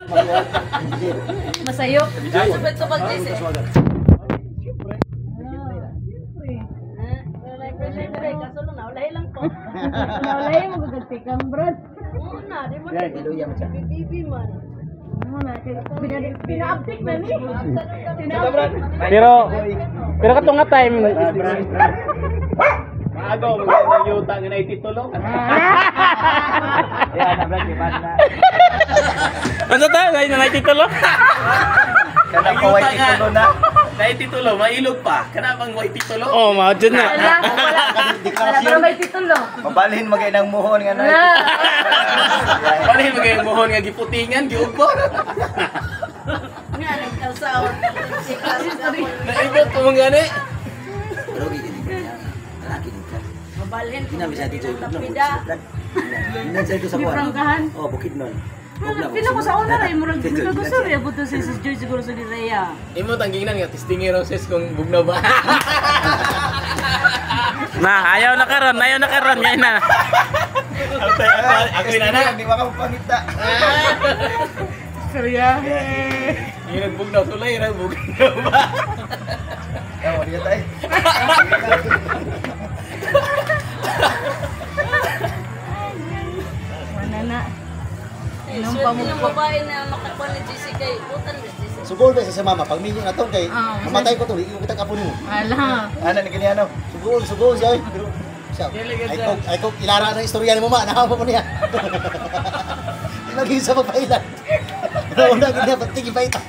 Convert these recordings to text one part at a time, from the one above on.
Masayok. Subad-subad Jesse. Naulay mo gagagtikan, bro. Pina-update na ni. Pero katong nga time Maago, mag-yuta nga na ititulo. Yan, nabrad, iban na. Ano tayo? Ngayon na ititulo? Kanang kaway titulo na. Na ititulo, mailog pa. Kana bang may titulo? Oo, mga dyan na. Wala pa may titulo. Mabalhin magay ng muhon nga na. Paano magayang mohon nga giputingan, giugbo? Nga, nagkasawa. Naibot po mga gani. Pero gini ka. Lalaki din ka. Mabalhin ko. Kinami sa dito yung Lapida. Nandiyan ko sa kuwan. Prangkahan. Oh, bukid nun. Pila ko sa una rin, murag gusto rin. Buto si Sis Joy siguro sa Direya. Imo tanggingan nga, testingi roses kung bugnaw ba. Ayaw na karon ngayon na. Ako na. Hindi makapangita. Seryahe. Yung nagbugnaw tulay, nagbugnaw ba? Oh, di tayo. Wala na. Swerte ng babae na makakuha ni Jesse kay Utan ni Jesse. Sugol ba sa mama pag minyo na to kay mamatay ko to, iyo kita kapuno. Wala. Ana ni kaniya no. Sugol siya. Pero siya. Ay ko ilara na istorya ni mama, nahawa mo niya. Lagi sa pagpailan. Una gid na patig ipait.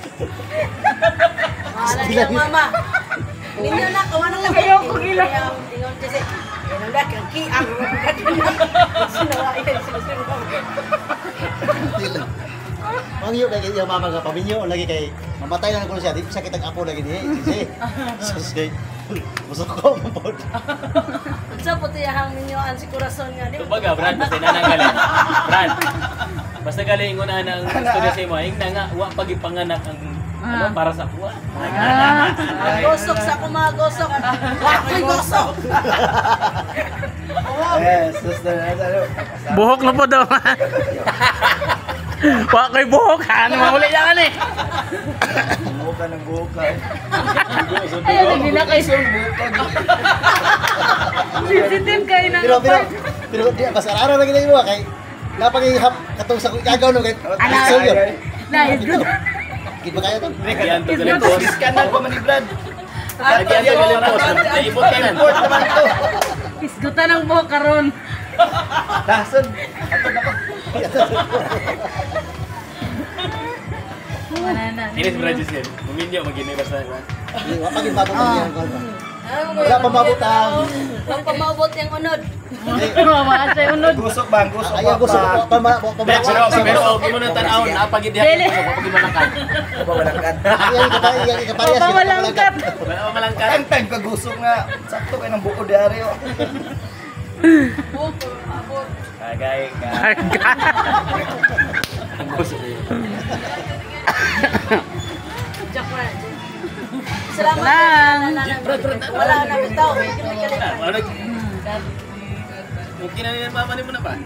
Wala niya mama. Ninyo na kawa na lang Ayaw ko gila. Ingon Jesse. Yan ang kang kiang. Sinawa yan sinusunod. Mangyo kay yung mama nga paminyo lagi kay mamatay na ko siya, di siya kitag apo lagi niya. Sisi. Busok ko mo pod. Sa puti hang ninyoan si Corazon nga di. Kumbaga, Brad, basta nananggaling. Brad, basta galing ko na ng studio sa imo, yung nga, wa pagipanganak ang ano, para sa kuha. Gosok sa kumagosok. Wakoy gosok. Suster ano. Buhok na po daw. Wa ko'y buhok ha, ano mahuli niya ka ni? Buka ng buka. Ayaw na nila kay sensitive kayo na Pero di pasararo lagi na mo kay napangihap katong sa kagaw no kay. Nice, good. Gid ba kaya to? Lagyan to galing post. Scanan ko man ni Brad. Lagyan to galing post. Naibot ka na. Import naman to. Isgutan ang buhok karon. Dason. Ato na ko. Wala na. Inis Brad yun. Muminyo, mag-inay basta. Di wa pa gid mabot yan ko. Wala pa mabutang. Ang pamabot yung unod. Mama sa unod. Gusok bang gusok. Ayaw gusok pa Pero okay mo na tanaw, napagid yan. Kapag malangkat. Pamalangkat. Yan kaparehas. Pamalangkat. Wala pa malangkat. Ang time ka gusok nga sakto kay nang buko diari oh. Agay ka. Ang gusok. Joke na. Salamat lang. Wala na bitaw. Medyo may kalimutan. Mungkin na nila mama mo na ba?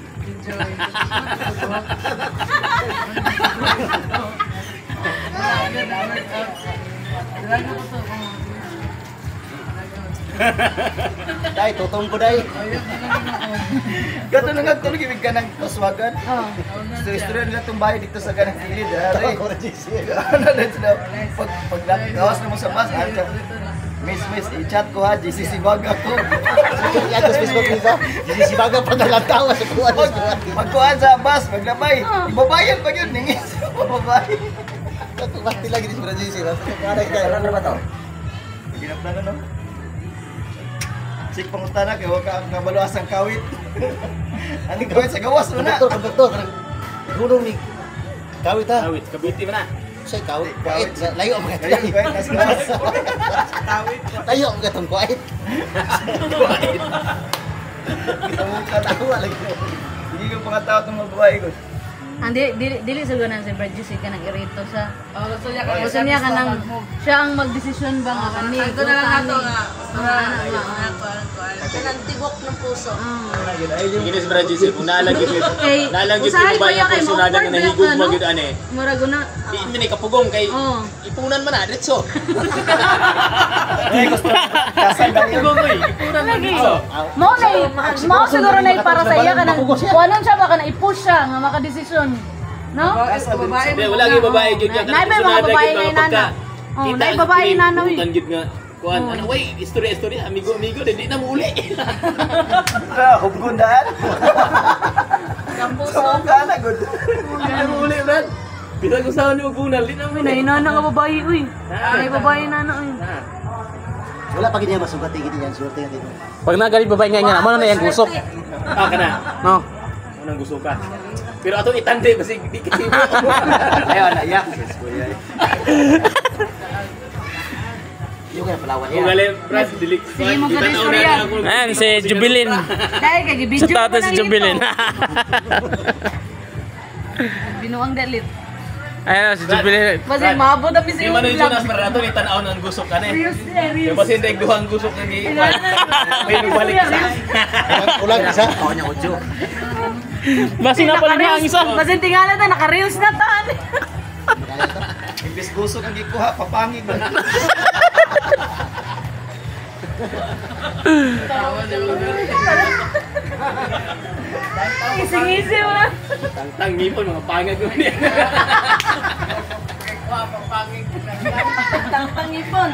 Dai tutong ko dai. Gato na nga tulog ibig ka ng paswagan. Istorya nila itong bahay dito sa ganang kilid. Ari. Ano na sila? Pag gawas na mo sa bus, Miss, i-chat ko ha, GCC Baga ko. Yan, sa Facebook nito. GCC Baga pa nalantaw sa kuwan. Pagkuhan sa bus, maglabay. Ibabayan pa yun, ningis. Ibabay. Mati lagi di sa GCC. Ano ba ito? Ginaplan na no? Sik pangutana kay huwag ka kabaluas ang kawit. Anong kawit sa gawas mo na? Konduktor. Gulong ni kawit ha? Awit, kabiti mo na. Say kawit. Kawit. Layo ang mga kawit. Kawit. Layo ang gatong kawit. Kita mo katawa lagi. Hindi ko pangatawa itong mga babae ko. Ang dili siguro na si Brad Juicy ka nang irito sa. Gusto niya Gusto niya ka nang siya ang magdesisyon ba nga kani. Ito na lang ato nga. Kanang tibok ng puso. Gini si Brad Giselle, kung naalagit mo Usahay ba ko ya yung kay personada nga nahigog mo gid ane. Mura guna. Di man kapugong kay Oh. ipunan man na ditso. Ay, gusto kasal na yun. Pugong oy, ipunan man ditso. Mao siguro na para sa iya kanang kuanon siya ba kana i-push siya nga makadesisyon. No? Hindi, wala gyud babae gyud ka. Nay may mga babae nga inana. Oh, nay babae inana uy. Bukan gyud nga kuan ano way istorya amigo di na mo uli. Hubgundan. Kampuso. So, kana good. Di na mo uli, Brad. Bisag usahan ni Ugunal, di na mo Uy, nay inana nga babae uy. Nay babae inana uy. Wala pa gid niya masugat gid yan swerte yan dito. Pag nagalit babae nga niya, ano na yung gusok? Ah, kana. No. Unang gusto ka. Pero ato itande basig di kasi mo. Ayaw, naiyak. Yung kaya palawan Kung yan. gali, Brad, dilik. Sige, mo ka istorya. Ayan, si Jubilin. Dahil kay Sa video tata si Jubilin. Binuang dalit. Ayan, si Jubilin. Kasi maabot ang Di bisig man yung vlog. Jonas para ato ni tan-aw ang gusok ka ni. Serious. Yung pasin tay duhang gusok nga gi. May nubalik sa. Ulang isa. Oo niya udyo. Basi na pala niya ang isa. Kasi tingala na, naka-reels na taan. Imbis gusto kang ikuha, papangin ba? Ising-isi mo na. Tang ngipon mga pangag ko ni. Tangtangipon.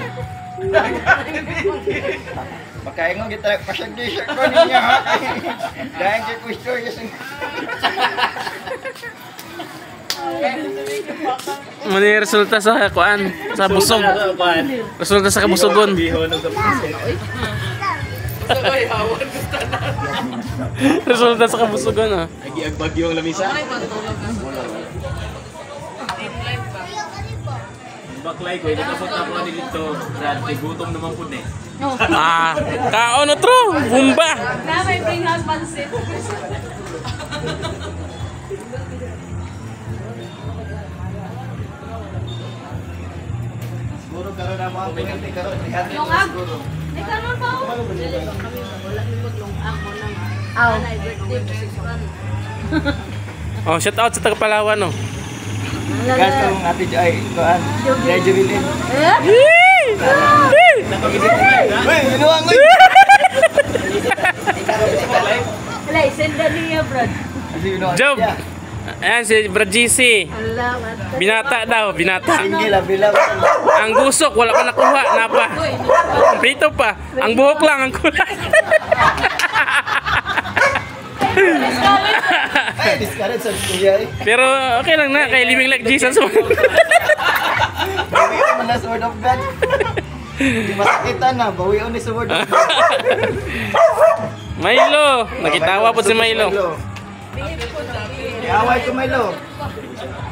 Makaingon kita pasag-t-shirt ko ninyo ha. Dahil kay Kusto yung Mali resulta sa kuan, sa busog. Resulta sa kabusugon. Bihon ng kapatid. Sa koy hawan gusto na. Resulta sa kabusugon ah. Lagi ang bagyo ang lamisa. Baklay ko, nakapot na ako dito. Brad, kay gutom naman po eh. Ah, kaon na tro, bumba. Na may bring house pansit. siguro karoon na mga pinagdi karoon. Yung ag. Ay, kanon pa ako. Aw. Oh, shout out sa taga Palawan oh. Guys, kung ate Joy, kuhan. Joy Jubilin. Uy, minuang uy! Wala, senda niya, Brad. Kasi minuang Job. siya. Ayan si Brad GC. Binata daw, binata. Singgil, bilang. Ang gusok wala pa nakuha, napa. Prito pa. Ang buhok lang ang kulay. Ay, discourage sa kuya eh. Pero okay lang na kay living like Jesus. Bawion mo na sa word of God. Di masakitan na, bawion ni sa word of God. Milo, nakitawa po si Milo. Iaway ko Milo.